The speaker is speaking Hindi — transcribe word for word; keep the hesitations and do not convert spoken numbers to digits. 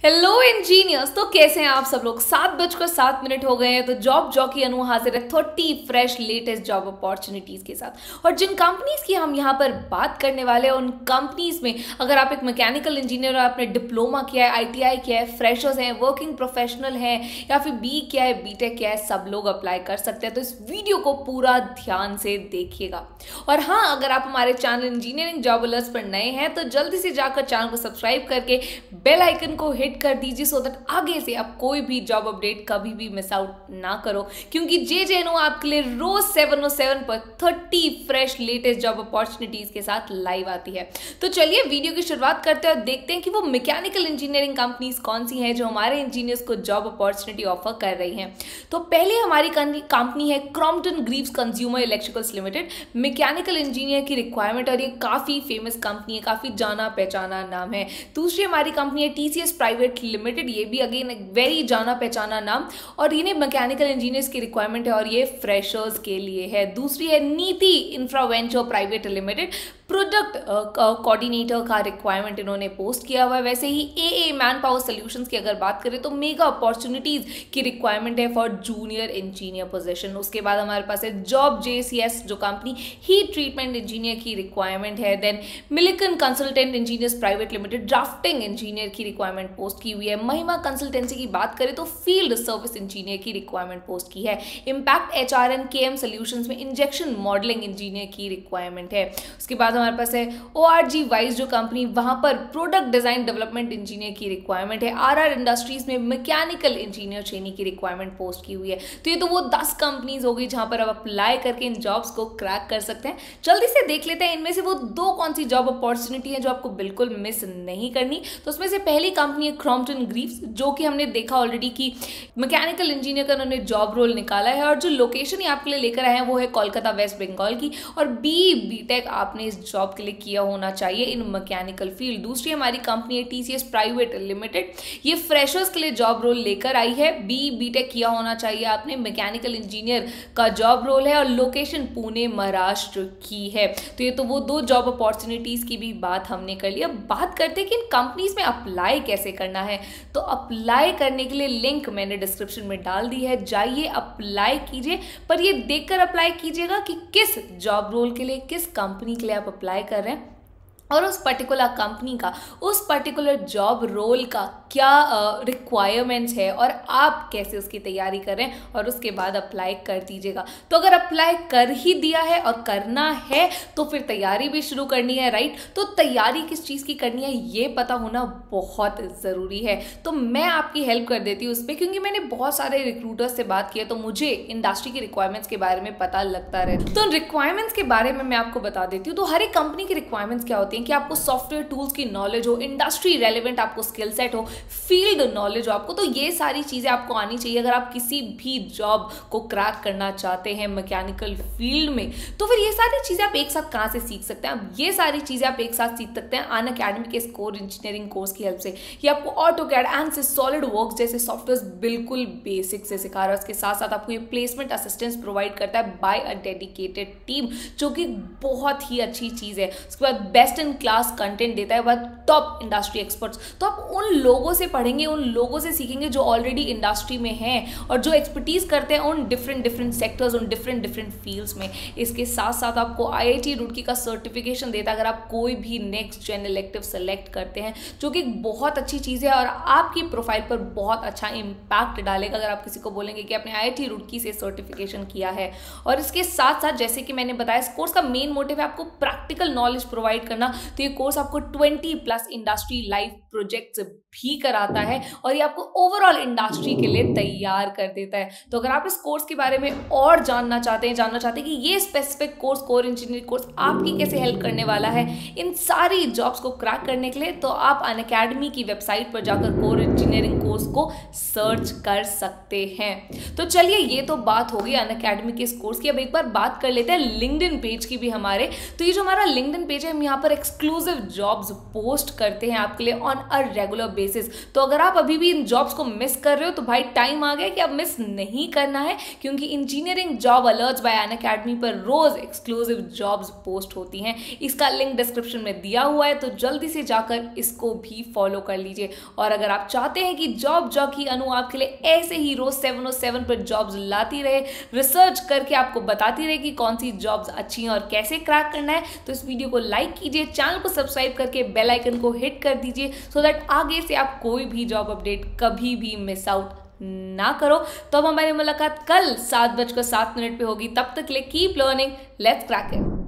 Hello engineers. तो कैसे हैं आप सब लोग। सात बजकर सात मिनट हो गए हैं। तो जॉब जॉकी अनु हाजिर है thirty fresh latest job opportunities के साथ। और जिन कंपनीज की हम यहाँ पर बात करने वाले हैं उन कंपनीज में अगर आप एक मैकेनिकल इंजीनियर आपने डिप्लोमा किया है, आईटीआई किया है, फ्रेशर्स हैं, वर्किंग प्रोफेशनल हैं या फिर बी किया है, बीटेक किया है, सब लोग अप्लाई कर सकते हैं। तो इस वीडियो को पूरा ध्यान से देखिएगा। और हाँ, अगर आप हमारे चैनल इंजीनियरिंग जॉब अलर्ट्स पर नए हैं तो जल्दी से जाकर चैनल को सब्सक्राइब करके बेल आइकन को हिट कर दीजिए सो दैट आगे से आप कोई भी जॉब अपडेट कभी भी मिस आउट ना करो, क्योंकि जे जे एन ओ आपके लिए रोज सेवन ओ सेवन पर thirty fresh latest job opportunities के साथ लाइव आती है। तो चलिए वीडियो की शुरुआत करते हैं और देखते हैं कि वो मैकेनिकल इंजीनियरिंग कंपनीज कौन सी हैं जो हमारे इंजीनियर्स को जॉब अपॉर्चुनिटी ऑफर कर रही हैं। तो पहले हमारी कंपनी है Crompton Greaves consumer electricals limited. Mechanical engineer की रिक्वायरमेंट और ये काफी फेमस कंपनी है, काफी जाना पहचाना नाम है। दूसरी हमारी कंपनी है टीसीएस प्राइवेट लिमिटेड। ये भी अगेन एक वेरी जाना पहचाना नाम और इन्हें मैकेनिकल इंजीनियर्स की रिक्वायरमेंट है और ये फ्रेशर्स के लिए है। दूसरी है Niti Infraventure private limited. Product coordinator का रिक्वायरमेंट इन्होंने पोस्ट किया हुआ है। वैसे ही A A man power solutions की अगर बात करें तो मेगा अपॉर्चुनिटीज की रिक्वायरमेंट है फॉर जूनियर इंजीनियर पोजीशन। उसके बाद हमारे पास है जॉब जेसीएस जो कंपनी हीट ट्रीटमेंट इंजीनियर की रिक्वायरमेंट है। Then Milliken consultant engineers private limited drafting engineer की रिक्वायरमेंट पोस्ट की हुई है। महिमा कंसल्टेंसी की बात करें तो फील्ड सर्विस इंजीनियर की रिक्वायरमेंट पोस्ट की है। Impact H R and K M solutions में इंजेक्शन मॉडलिंग इंजीनियर की रिक्वायरमेंट है। उसके बाद हमारे पास है ओ आर जी वाइज जो कंपनी, वहां पर प्रोडक्ट डिजाइन डेवलपमेंट इंजीनियर की रिक्वायरमेंट है। आर आर इंडस्ट्रीज में मैकेनिकल इंजीनियर ट्रेनी की रिक्वायरमेंट पोस्ट की हुई है। तो ये तो वो दस कंपनीज हो गई जहां पर आप अप्लाई करके इन जॉब्स को क्रैक कर सकते हैं। जल्दी से देख लेते हैं इनमें से वो दो कौन सी जॉब अपॉर्चुनिटी है जो आपको बिल्कुल मिस नहीं करनी। तो उसमें से पहली कंपनी है क्रॉम्पटन ग्रीव्स, जो कि हमने देखा ऑलरेडी कि मैकेनिकल इंजीनियर का उन्होंने जॉब रोल निकाला है और जो लोकेशन ही आपके लिए लेकर आए हैं वो है कोलकाता वेस्ट बंगाल की। और बी बीटेक आपने इस जॉब के लिए किया होना चाहिए इन मैकेनिकल फील्ड। दूसरी हमारी कंपनी है टीसीएस प्राइवेट लिमिटेड। ये फ्रेशर्स के लिए जॉब रोल लेकर आई है। बी बीटेक किया होना चाहिए आपने, मैकेनिकल इंजीनियर का जॉब रोल है और लोकेशन पुणे महाराष्ट्र की है। तो ये तो वो दो जॉब अपॉर्चुनिटीज की भी बात हमने कर ली। अब बात करते हैं कि इन कंपनीज में अप्लाई कैसे करना है। तो अप्लाई करने के लिए लिंक मैंने डिस्क्रिप्शन में डाल दी है, जाइए अप्लाई कीजिए। पर ये देखकर अप्लाई कीजिएगा कि किस जॉब रोल के लिए, किस कंपनी के लिए आप अप्लाई कर रहे हैं और उस पर्टिकुलर कंपनी का, उस पर्टिकुलर जॉब रोल का क्या रिक्वायरमेंट्स uh, है और आप कैसे उसकी तैयारी करें और उसके बाद अप्लाई कर दीजिएगा। तो अगर अप्लाई कर ही दिया है और करना है तो फिर तैयारी भी शुरू करनी है, राइट। तो तैयारी किस चीज़ की करनी है ये पता होना बहुत ज़रूरी है। तो मैं आपकी हेल्प कर देती हूँ उस पर, क्योंकि मैंने बहुत सारे रिक्रूटर्स से बात की है तो मुझे इंडस्ट्री की रिक्वायरमेंट्स के बारे में पता लगता रहता है। तो रिक्वायरमेंट्स के बारे में मैं आपको बता देती हूँ। तो हर एक कंपनी की रिक्वायरमेंट्स क्या होती है कि आपको सॉफ्टवेयर टूल्स की नॉलेज हो, इंडस्ट्री रेलेवेंट आपको स्किल सेट हो, फील्ड नॉलेज हो आपको। तो ये सारी चीजें आपको आनी चाहिए अगर आप किसी भी जॉब को क्रैक करना चाहते हैं मैकेनिकल फील्ड में। तो फिर ये सारी चीजें आप एक साथ कहां से सीख सकते हैं। अब ये सारी चीजें आप एक साथ सीख सकते हैं अन अकेडमी के कोर इंजीनियरिंग कोर्स की हेल्प से। ये आपको ऑटोकैड, एनसिस, सॉलिड वर्क्स जैसे सॉफ्टवेयर बिल्कुल बेसिक से सिखा रहा है। उसके साथ साथ आपको ये प्लेसमेंट असिस्टेंस प्रोवाइड करता है बाय अ डेडिकेटेड टीम, जो कि बहुत ही अच्छी चीज है। उसके बाद बेस्ट इन क्लास कंटेंट देता है, बाद टॉप इंडस्ट्री एक्सपर्ट्स। तो आप उन लोगों से पढ़ेंगे, उन लोगों से सीखेंगे जो ऑलरेडी इंडस्ट्री में हैं और जो एक्सपर्टीज करते हैं उन डिफरेंट डिफरेंट सेक्टर्स, उन डिफरेंट डिफरेंट फील्ड्स में। इसके साथ साथ आपको आईआईटी रुड़की का सर्टिफिकेशन देता है अगर आप कोई भी नेक्स्ट जेन इलेक्टिव सेलेक्ट करते हैं, जो कि बहुत अच्छी चीज़ है और आपकी प्रोफाइल पर बहुत अच्छा इम्पैक्ट डालेगा अगर आप किसी को बोलेंगे कि आपने आईआईटी रुड़की से सर्टिफिकेशन किया है। और इसके साथ साथ जैसे कि मैंने बताया, इस कोर्स का मेन मोटिव है आपको प्रैक्टिकल नॉलेज प्रोवाइड करना। तो ये कोर्स आपको twenty plus industry live projects भी कराता है और ये आपको ओवरऑल इंडस्ट्री के लिए तैयार कर देता है। तो अगर आप इस कोर्स के बारे में और जानना चाहते हैं जानना चाहते हैं कि ये specific course, core engineering course आपकी कैसे हेल्प करने वाला है इन सारी जॉब्स को क्रैक करने के लिए, तो आप अन अकेडमी की वेबसाइट पर जाकर कोर इंजीनियरिंग कोर्स को सर्च कर सकते हैं। तो चलिए, ये तो बात होगी अन अकेडमी के इस कोर्स की। अब एक बार बात कर लेते हैं लिंक्डइन पेज की भी हमारे। तो ये जो हमारा लिंक्डइन पेज है, हम यहाँ पर एक्सक्लूसिव जॉब्स पोस्ट करते हैं आपके लिए ऑन अ रेगुलर बेसिस। तो अगर आप अभी भी इन जॉब्स को मिस कर रहे हो तो भाई टाइम आ गया कि अब मिस नहीं करना है, क्योंकि engineering job alerts by Unacademy पर रोज एक्सक्लूसिव जॉब्स पोस्ट होती हैं। इसका लिंक डिस्क्रिप्शन में दिया हुआ है, तो जल्दी से जाकर इसको भी फॉलो कर लीजिए। और अगर आप चाहते हैं कि जॉब जॉकी अनु आपके लिए ऐसे ही रोज सेवन ओ सेवन पर जॉब्स लाती रहे, रिसर्च करके आपको बताती रहे कि कौन सी जॉब्स अच्छी हैं और कैसे क्रैक करना है, तो इस वीडियो को लाइक कीजिए, चैनल को सब्सक्राइब करके बेल आइकन को हिट कर दीजिए, सो दैट आगे से आप कोई भी जॉब अपडेट कभी भी मिस आउट ना करो। तो अब हमारी मुलाकात कल सात बजकर सात मिनट पे होगी। तब तक के लिए keep learning, let's crack it.